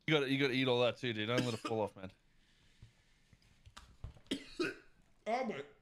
You gotta eat all that too, dude. Don't let it fall off, man. Oh my.